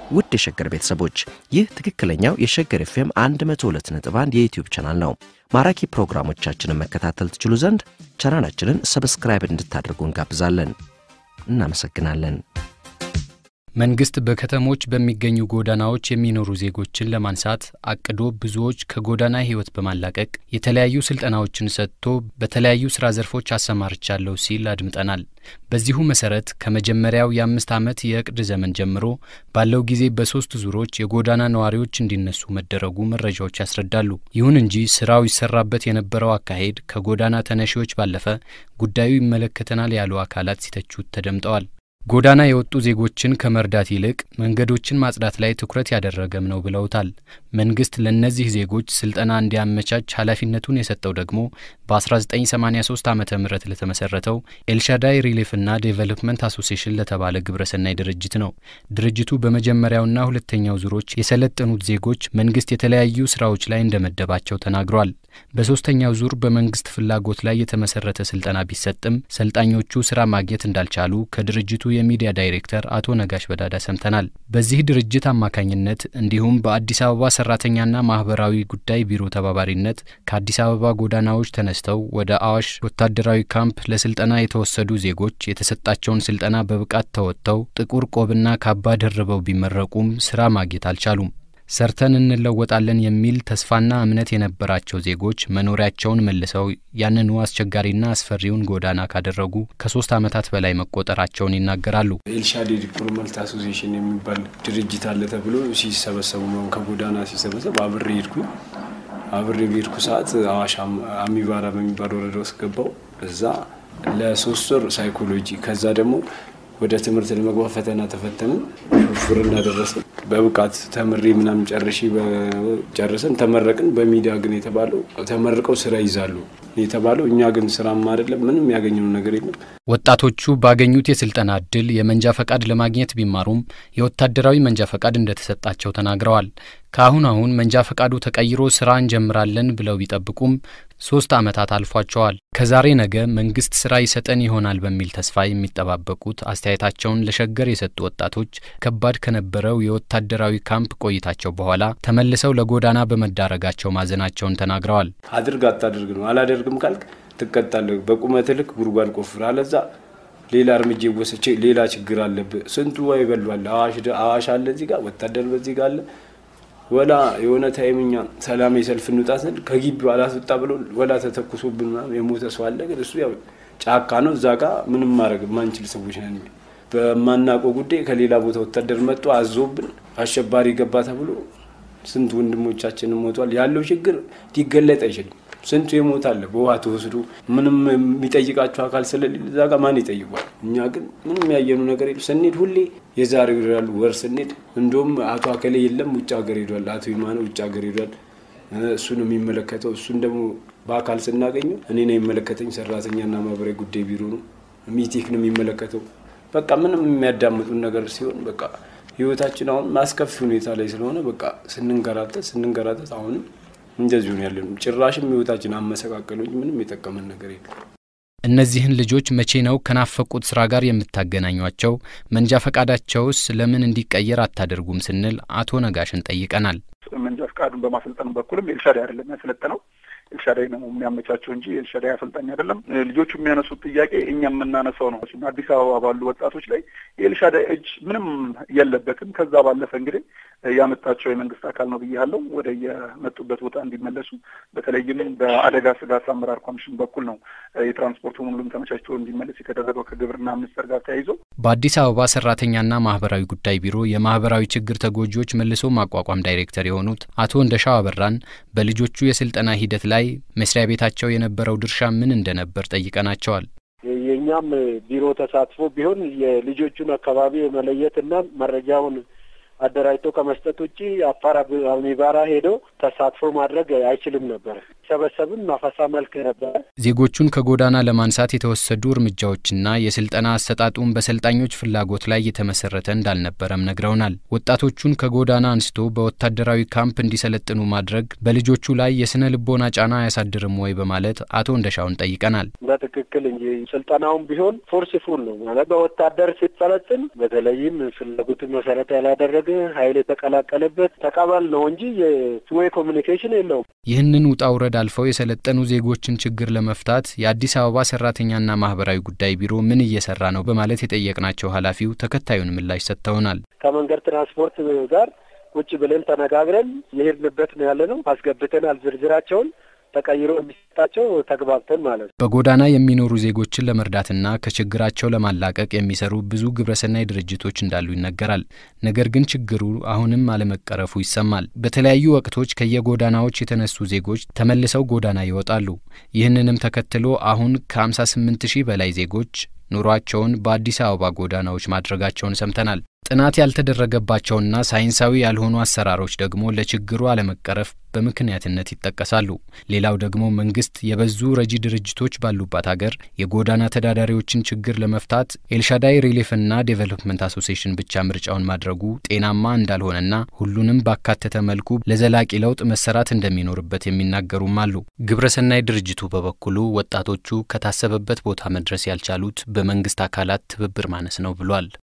ውድ የሸገር ቤተሰቦች ይህ ትክክለኛው የሸገር ኤፍኤም 102.1 የዩቲዩብ ቻናል ነው። ማራኪ ፕሮግራሞቻችንን መከታተል ትችሉ ዘንድ ቻናላችንን ሰብስክራይብ እንድታደርጉ እንጋብዛለን። እናመሰግናለን። መንግስት በከተሞች በሚገኙ ጎዳናዎች የሚኖሩ ዜጎችን ለማንሳት አቅዶ ብዙዎች ከጎዳና ህይወት በማላቀቅ የተለያዩ ስልጠናዎችን ሰጥቶ በተለያዩ ስራ ዘርፎች አሰማርቻለሁ ሲል አድምጠናል። በዚሁ መሰረት ከመጀመሪያው የ5 ዓመት የእቅድ ዘመን ጀምሮ ባለው ጊዜ በ3 ዙሮች የጎዳና ነዋሪዎች እንዲነሱ መደረጉ መረጃዎች ያስረዳሉ። ይሁን እንጂ ስራው ይሰራበት የነበረው አካሄድ ከጎዳና ተነሺዎች ባለፈ ጉዳዩ ይመለከተናል ያሉ አካላት ሲተቹት ተደምጠዋል። ጎዳና የወጡ ዜጎችን ከመርዳት ይልቅ መንገዶችን ማጽዳት ላይ ትኩረት ያደረገም ነው ብለውታል። መንግስት ለነዚህ ዜጎች ስልጠና እንዲያመቻች ኃላፊነቱን የሰጠው ደግሞ በ1983 ዓመተ ምህረት ለተመሰረተው ኤልሻዳይ ሪሊፍና ዴቨሎፕመንት አሶሲዬሽን ለተባለ ግብረሰናይ ድርጅት ነው። ድርጅቱ በመጀመሪያውና ሁለተኛው ዙሮች የሰለጠኑት ዜጎች መንግስት የተለያዩ ስራዎች ላይ እንደመደባቸው ተናግሯል። በሶስተኛው ዙር በመንግስት ፍላጎት ላይ የተመሰረተ ስልጠና ቢሰጥም ሰልጣኞቹ ስራ ማግኘት እንዳልቻሉ ከድርጅቱ የሚዲያ ዳይሬክተር አቶ ነጋሽ በዳዳ ሰምተናል። በዚህ ድርጅት አማካኝነት እንዲሁም በአዲስ አበባ ሰራተኛና ማህበራዊ ጉዳይ ቢሮ ተባባሪነት ከአዲስ አበባ ጎዳናዎች ተነስተው ወደ አዋሽ ወታደራዊ ካምፕ ለስልጠና የተወሰዱ ዜጎች የተሰጣቸውን ስልጠና በብቃት ተወጥተው ጥቁር ቆብና ካባ ደርበው ቢመረቁም ስራ ማግኘት አልቻሉም። ሰርተን እንለወጣለን የሚል ተስፋና እምነት የነበራቸው ዜጎች መኖሪያቸውን መልሰው ያንኑ አስቸጋሪና አስፈሪውን ጎዳና ካደረጉ ከ3 ዓመታት በላይ መቆጠራቸውን ይናገራሉ። ኤልሻዳይ ሪፎርማል አሶሲዬሽን የሚባል ድርጅት አለ ተብሎ ሲሰበሰቡ ነው ከጎዳና ሲሰበሰብ አብሬ ቢርኩ ሰዓት አዋሽ አሚባራ በሚባል ወረዳ ውስጥ ገባው። እዛ ለ3 ወር ሳይኮሎጂ ከዛ ደግሞ ወደ ትምህርት ለመግባት ፈተና ተፈተንን። ሹፍርና ደረሰን። በብቃት ተምሬ ምናምን ጨርሰን ተመረቅን። በሚዲያ ግን የተባለው ተመርቀው ስራ ይዛሉ የተባለው እኛ ግን ስራም አይደለም ምንም ያገኘነው ነገር የለም። ወጣቶቹ ባገኙት የስልጠና እድል የመንጃ ፈቃድ ለማግኘት ቢማሩም የወታደራዊ መንጃ ፈቃድ እንደተሰጣቸው ተናግረዋል። ካሁን መንጃ ፈቃዱ ተቀይሮ ስራ እንጀምራለን ብለው ቢጠብቁም 3 ዓመታት አልፏቸዋል። ከዛሬ ነገ መንግስት ስራ ይሰጠን ይሆናል በሚል ተስፋ የሚጠባበቁት አስተያየታቸውን ለሸገር የሰጡ ወጣቶች ከባድ ከነበረው የወታደራዊ ካምፕ ቆይታቸው በኋላ ተመልሰው ለጎዳና በመዳረጋቸው ማዘናቸውን ተናግረዋል። አድርግ አታድርግ ነው። አላደርግም ካልክ ትቀጣለህ። በቁመት ልክ ጉድጓድ ቆፍር አለዛ ሌላ እርምጃ ወሰቼ ሌላ ችግር አለበት። ስንቱ ወይ በልዋል። አዋሽ አለ እዚህ ጋር ወታደር በዚህ ጋር አለ። ወላ የሆነ ታይምኛ ሰላም የሰልፍ እንውጣስን ከግቢው አላስወጣ ብሎ ወላ ተተኩሶብን የሞተ ሰው አለ። ግን እሱ ያው ጫካ ነው። እዛ ጋር ምንም ማድረግ ማንችል ሰዎች ነን። በማናውቀው ጉዳይ ከሌላ ቦታ ወታደር መጥቶ አዞብን አሸባሪ ገባ ተብሎ ስንት ወንድሞቻችን ሞቷል። ያለው ችግር ሊገለጥ አይችልም። ስንቱ ይሞታል በውሃ ተወስዶ ምንም የሚጠይቃቸው አካል ስለሌለ እዛ ጋር ማን ይጠይቋል? እኛ ግን ምንም ያየነው ነገር የለም። ስንሄድ ሁሌ የዛሬው ይላሉ። ወር ስንሄድ እንደውም አቶ አከለ የለም ውጭ ሀገር ሄዷል፣ አቶ ይማነ ውጭ ሀገር ሄዷል። እሱ ነው የሚመለከተው። እሱን ደግሞ በአካል ስናገኘው እኔ ነው የሚመለከተኝ። ሰራተኛና ማህበራዊ ጉዳይ ቢሮ ነው ሚቲክ ነው የሚመለከተው። በቃ ምንም የሚያዳምጡን ነገር ሲሆን በቃ ህይወታችን አሁን ማስከፊ ሁኔታ ላይ ስለሆነ በቃ ስንንገራተት አሁንም እንደዚሁ ነው ያለው። ጭራሽም ህይወታችን አመሰቃቀሉኝ ምንም የጠቀመን ነገር የለም። እነዚህን ልጆች መቼ ነው ከናፈቁት ስራ ጋር የምታገናኙአቸው? መንጃ ፈቃዳቸውስ ለምን እንዲቀየር አታደርጉም ስንል አቶ ነጋሽን ጠይቀናል። መንጃ ፈቃዱን በማሰልጠን በኩልም ኤልሻዳይ አይደለም ያሰለጠነው። ኤልሻዳይ ነው የሚያመቻቸው እንጂ ኤልሻዳይ አሰልጣኝ አይደለም። ልጆቹ የሚያነሱት ጥያቄ እኛ የምናነሳው ነው። አዲስ አበባ ባሉ ወጣቶች ላይ ኤልሻዳይ እጅ ምንም የለበትም። ከዛ ባለፈ እንግዲህ ያመጣቸው የመንግስት አካል ነው ብያለሁ። ወደ የመጡበት ቦታ እንዲመለሱ በተለይም በአደጋ ስጋት አመራር ኮሚሽን በኩል ነው የትራንስፖርቱ ሁሉም ተመቻችቶ እንዲመለስ የተደረገው ከግብርና ሚኒስቴር ጋር ተያይዞ። በአዲስ አበባ ሰራተኛና ማህበራዊ ጉዳይ ቢሮ የማህበራዊ ችግር ተጎጂዎች መልሶ ማቋቋም ዳይሬክተር የሆኑት አቶ እንደሻው አበራን በልጆቹ የስልጠና ሂደት ላይ መስሪያ ቤታቸው የነበረው ድርሻ ምን እንደነበር ጠይቀናቸዋል። የኛም ቢሮ ተሳትፎ ቢሆን የልጆቹን አካባቢ መለየትና መረጃውን አደራጅቶ ከመስጠት ውጪ አፋር አሚባራ ሄዶ ተሳትፎ ማድረግ አይችልም ነበር። ሰበሰብን ማፈሳ መልክ ነበር። ዜጎቹን ከጎዳና ለማንሳት የተወሰዱ እርምጃዎችና የስልጠና አሰጣጡን በሰልጣኞች ፍላጎት ላይ የተመሰረተ እንዳልነበረም ነግረውናል። ወጣቶቹን ከጎዳና አንስቶ በወታደራዊ ካምፕ እንዲሰለጥኑ ማድረግ በልጆቹ ላይ የስነ ልቦና ጫና ያሳድርም ወይ በማለት አቶ እንደሻውን ጠይቀናል። በትክክል እንጂ ስልጠናውን ቢሆን ፎርስፉል ነው ማለት በወታደር ሲሰለጥን በተለይም ፍላጎትን መሰረት ያላደረገ ኃይል የተቀላቀለበት ተቀበል ነው እንጂ የቱዌይ ኮሙኒኬሽን የለውም። ይህንን ውጣ ውረድ አልፈው የሰለጠኑ ዜጎችን ችግር ለመፍታት የአዲስ አበባ ሰራተኛና ማህበራዊ ጉዳይ ቢሮ ምን እየሰራ ነው በማለት የጠየቅናቸው ኃላፊው ተከታዩን ምላሽ ሰጥተውናል። ከመንገድ ትራንስፖርት ጋር ቁጭ ብለን ተነጋግረን የሄድንበት ነው ያለነው። አስገብተናል ዝርዝራቸውን ተቀይሮ የሚሰጣቸው ተግባብተን ማለት ነው። በጎዳና የሚኖሩ ዜጎችን ለመርዳትና ከችግራቸው ለማላቀቅ የሚሰሩ ብዙ ግብረሰናይ ድርጅቶች እንዳሉ ይነገራል። ነገር ግን ችግሩ አሁንም አለመቀረፉ ይሰማል። በተለያዩ ወቅቶች ከየጎዳናዎች የተነሱ ዜጎች ተመልሰው ጎዳና ይወጣሉ። ይህንንም ተከትሎ አሁን ከ58,000 በላይ ዜጎች ኑሯቸውን በአዲስ አበባ ጎዳናዎች ማድረጋቸውን ሰምተናል። ጥናት ያልተደረገባቸውና ሳይንሳዊ ያልሆኑ አሰራሮች ደግሞ ለችግሩ አለመቀረፍ በምክንያትነት ይጠቀሳሉ። ሌላው ደግሞ መንግስት የበዙ ረጂ ድርጅቶች ባሉባት ሀገር የጎዳና ተዳዳሪዎችን ችግር ለመፍታት ኤልሻዳይ ሪሊፍና ዴቨሎፕመንት አሶሲዬሽን ብቻ ምርጫውን ማድረጉ ጤናማ እንዳልሆነና ሁሉንም ባካተተ መልኩ ለዘላቂ ለውጥ መሰራት እንደሚኖርበት የሚናገሩም አሉ። ግብረሰናይ ድርጅቱ በበኩሉ ወጣቶቹ ከታሰበበት ቦታ መድረስ ያልቻሉት በመንግስት አካላት ትብብር ማነስ ነው ብሏል።